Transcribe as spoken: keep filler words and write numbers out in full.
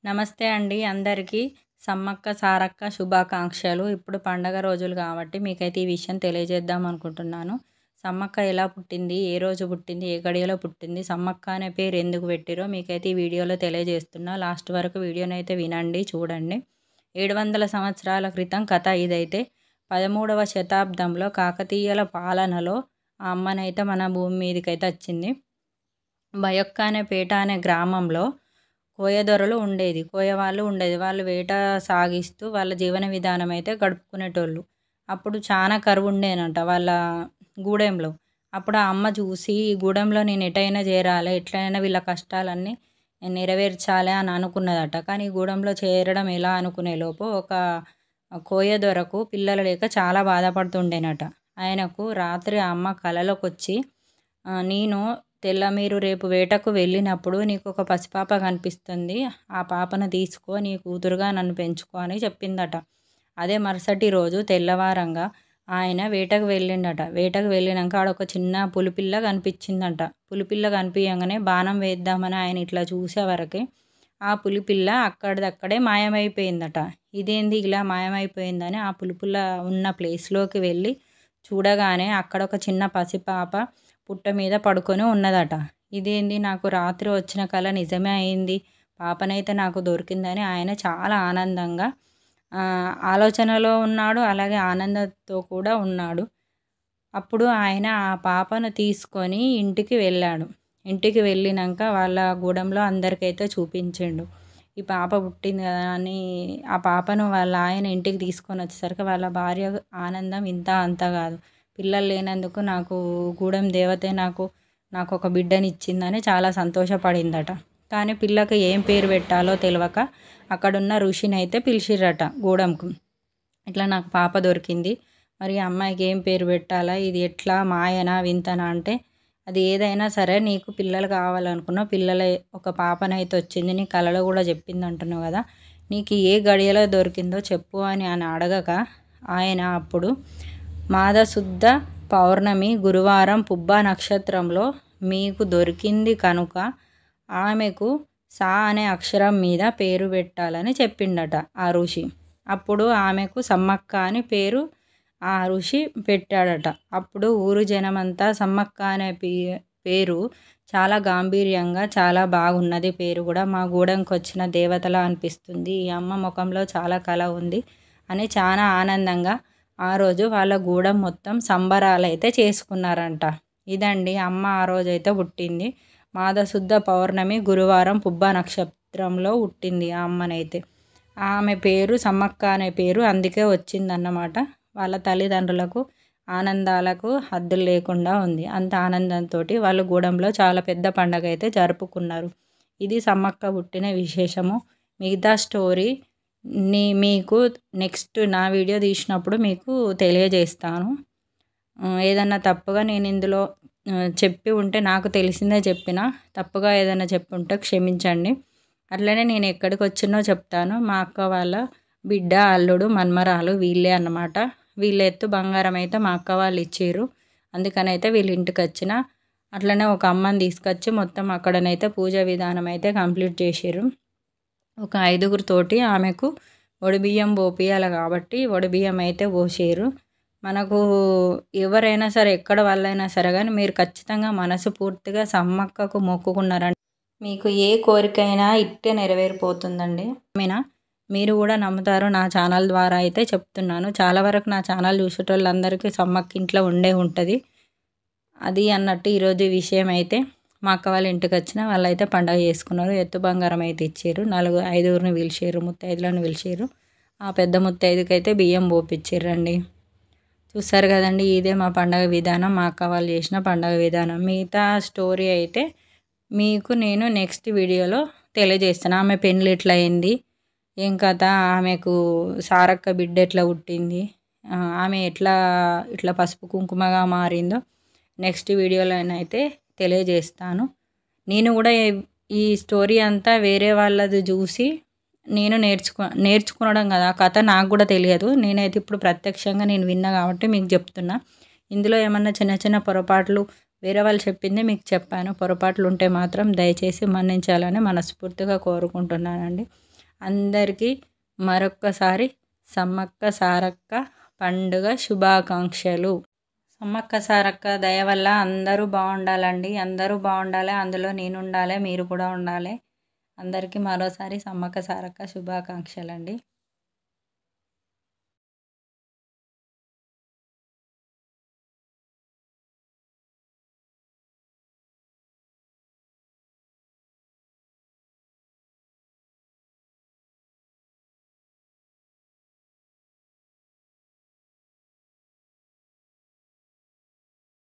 నమస్తే అండి అందరికీ. సమ్మక్క సారక్క శుభాకాంక్షలు. ఇప్పుడు పండగ రోజులు కాబట్టి మీకైతే ఈ విషయం తెలియజేద్దాం అనుకుంటున్నాను. సమ్మక్క ఎలా పుట్టింది, ఏ రోజు పుట్టింది, ఏ గడియలో పుట్టింది, సమ్మక్క అనే పేరు ఎందుకు పెట్టిరో మీకైతే ఈ వీడియోలో తెలియజేస్తున్నా. లాస్ట్ వరకు వీడియోనైతే వినండి, చూడండి. ఏడు వందల సంవత్సరాల క్రితం కథ ఇదైతే. పదమూడవ శతాబ్దంలో కాకతీయుల పాలనలో ఆ అమ్మనైతే మన భూమి మీదకైతే వచ్చింది. బయొక్క అనే పేట అనే గ్రామంలో కోయదొరలు ఉండేది కోయవాళ్ళు ఉండేది వాళ్ళు వేట సాగిస్తూ వాళ్ళ జీవన విధానం అయితే గడుపుకునేటోళ్ళు. అప్పుడు చాలా కరువు ఉండేనంట వాళ్ళ గూడెంలో. అప్పుడు ఆ అమ్మ చూసి ఈ గూడెంలో నేను ఎటైనా చేరాలి, ఎట్లయినా వీళ్ళ కష్టాలన్నీ నెరవేర్చాలి అని అనుకున్నదట. కానీ ఈ గూడెంలో చేరడం ఎలా అనుకునేలోపు ఒక కోయదొరకు పిల్లలు లేక చాలా బాధపడుతుండేనట. ఆయనకు రాత్రి ఆ అమ్మ కలలోకి వచ్చి, నేను తెల్ల మీరు రేపు వేటకు వెళ్ళినప్పుడు నీకు ఒక పసిపాప కనిపిస్తుంది, ఆ పాపను తీసుకో, నీ కూతురుగా నన్ను పెంచుకో అని చెప్పిందట. అదే మరుసటి రోజు తెల్లవారంగా ఆయన వేటకు వెళ్ళిండట. వేటకు వెళ్ళినాక ఆడొక చిన్న పులిపిల్ల కనిపించిందంట. పులిపిల్ల కనిపించగానే బాణం వేద్దామని ఆయన ఇట్లా చూసే వరకే ఆ పులిపిల్ల అక్కడిదక్కడే మాయమైపోయిందట. ఇదేంది ఇలా మాయమైపోయిందని ఆ పులిపిల్ల ఉన్న ప్లేస్లోకి వెళ్ళి చూడగానే అక్కడ ఒక చిన్న పసిపాప పుట్ట మీద పడుకొని ఉన్నదట. ఇదేంది, నాకు రాత్రి వచ్చిన కళ నిజమే అయింది, పాపనైతే నాకు దొరికిందని ఆయన చాలా ఆనందంగా ఆలోచనలో ఉన్నాడు, అలాగే ఆనందంతో కూడా ఉన్నాడు. అప్పుడు ఆయన ఆ పాపను తీసుకొని ఇంటికి వెళ్ళాడు. ఇంటికి వెళ్ళినాక వాళ్ళ గూడెంలో అందరికైతే చూపించిండు. ఈ పాప పుట్టింది కదా అని ఆ పాపను వాళ్ళ ఆయన ఇంటికి తీసుకొని వచ్చేసరికి వాళ్ళ భార్య ఆనందం ఇంత అంత కాదు. పిల్లలు లేనందుకు నాకు గూడెం దేవతే నాకు నాకు ఒక బిడ్డని ఇచ్చిందని చాలా సంతోషపడిందట. కానీ పిల్లకి ఏం పేరు పెట్టాలో తెలియక అక్కడున్న ఋషిని అయితే పిలిచిర్రట గూడెంకు. ఇట్లా నాకు పాప దొరికింది, మరి అమ్మాయికి ఏం పేరు పెట్టాలా, ఇది ఎట్లా మాయనా వింతనా అంటే, అది ఏదైనా సరే నీకు పిల్లలు కావాలనుకున్నావు, పిల్లల ఒక పాపనైతే వచ్చింది, నీ కలలో కూడా చెప్పింది అంటున్నావు కదా, నీకు ఏ గడియలో దొరికిందో చెప్పు అని అని అడగక ఆయన అప్పుడు మాఘశుద్ధ పౌర్ణమి గురువారం పుబ్బ నక్షత్రంలో మీకు దొరికింది కనుక ఆమెకు సా అనే అక్షరం మీద పేరు పెట్టాలని చెప్పిండట ఆ ఋషి. అప్పుడు ఆమెకు సమ్మక్క అని పేరు ఆ ఋషి పెట్టాడట. అప్పుడు ఊరు జనమంతా సమ్మక్క అనే పేరు చాలా గాంభీర్యంగా, చాలా బాగున్నది పేరు కూడా, మా గూడెంకి వచ్చిన దేవతలా అనిపిస్తుంది, ఈ అమ్మ ముఖంలో చాలా కళ ఉంది అని చాలా ఆనందంగా ఆ రోజు వాళ్ళ గూడెం మొత్తం సంబరాలు అయితే చేసుకున్నారంట. ఇదండి అమ్మ ఆ రోజైతే పుట్టింది. మాఘశుద్ధ పౌర్ణమి గురువారం పుబ్బ నక్షత్రంలో పుట్టింది ఆ అమ్మనైతే. ఆమె పేరు సమ్మక్క అనే పేరు అందుకే వచ్చిందన్నమాట. వాళ్ళ తల్లిదండ్రులకు ఆనందాలకు హద్దులు లేకుండా ఉంది. అంత ఆనందంతో వాళ్ళు గూడెంలో చాలా పెద్ద పండగ అయితే జరుపుకున్నారు. ఇది సమ్మక్క పుట్టిన విశేషము. మిగతా స్టోరీ నీ మీకు నెక్స్ట్ నా వీడియో తీసినప్పుడు మీకు తెలియజేస్తాను. ఏదన్నా తప్పుగా నేను ఇందులో చెప్పి ఉంటే నాకు తెలిసిందే చెప్పిన, తప్పుగా ఏదైనా చెప్పి ఉంటే క్షమించండి. అట్లనే నేను ఎక్కడికి వచ్చినో చెప్తాను. మా అక్క వాళ్ళ బిడ్డ, అల్లుడు, మన్మరాలు వీళ్ళే అన్నమాట. వీళ్ళ ఎత్తు బంగారం అయితే మా అక్క వాళ్ళు ఇచ్చారు, అందుకని అయితే వీళ్ళ ఇంటికి వచ్చిన. అట్లనే ఒక అమ్మని తీసుకొచ్చి మొత్తం అక్కడనైతే పూజ విధానం అయితే కంప్లీట్ చేసారు. ఒక ఐదుగురితోటి ఆమెకు వడిబియ్యం పోపియాలి కాబట్టి వడిబియ్యం అయితే పోసారు. మనకు ఎవరైనా సరే ఎక్కడ వాళ్ళైనా సరే కానీ మీరు ఖచ్చితంగా మనసు పూర్తిగా సమ్మక్కకు మొక్కుకున్నారంటే మీకు ఏ కోరికైనా ఇట్టే నెరవేరిపోతుందండి. మీనా మీరు కూడా నమ్ముతారు, నా ఛానల్ ద్వారా అయితే చెప్తున్నాను. చాలా వరకు నా ఛానల్ చూసేటోళ్ళందరికీ సమ్మక్క ఇంట్లో ఉండే ఉంటుంది అది అన్నట్టు. ఈరోజు విషయం అయితే మా అక్క వాళ్ళ ఇంటికి వచ్చిన వాళ్ళైతే పండగ చేసుకున్నారు. ఎత్తు బంగారం అయితే ఇచ్చారు. నలుగురు ఐదుగురిని పిలిచారు, ముత్తైదులను పిలిచారు. ఆ పెద్ద ముత్తైదుకి అయితే బియ్యం పోపిచ్చారండి. చూస్తారు కదండి, ఇదే మా పండగ విధానం, మా అక్క వాళ్ళు చేసిన పండగ విధానం. మిగతా స్టోరీ అయితే మీకు నేను నెక్స్ట్ వీడియోలో తెలియజేస్తాను. ఆమె పెళ్ళి ఎట్లా అయింది, ఏం కథ, ఆమెకు సారక్క బిడ్డ ఎట్లా పుట్టింది, ఆమె ఎట్లా ఇట్లా పసుపు కుంకుమగా మారిందో నెక్స్ట్ వీడియోలోనైతే తెలియజేస్తాను. నేను కూడా ఈ స్టోరీ అంతా వేరే వాళ్ళది చూసి నేను నేర్చుకు నేర్చుకునడం కదా, కథ నాకు కూడా తెలియదు. నేనైతే ఇప్పుడు ప్రత్యక్షంగా నేను విన్నా కాబట్టి మీకు చెప్తున్నా. ఇందులో ఏమన్నా చిన్న చిన్న పొరపాట్లు వేరే వాళ్ళు చెప్పింది మీకు చెప్పాను. పొరపాట్లు ఉంటే మాత్రం దయచేసి మన్నించాలని మనస్ఫూర్తిగా కోరుకుంటున్నానండి. అందరికీ మరొక్కసారి సమ్మక్క సారక్క పండుగ శుభాకాంక్షలు. సమ్మక్క సారక్క దయ వల్ల అందరూ బాగుండాలండి. అందరూ బాగుండాలి, అందులో నేను ఉండాలి, మీరు కూడా ఉండాలి. అందరికీ మరోసారి సమ్మక్క సారక్క శుభాకాంక్షలండి.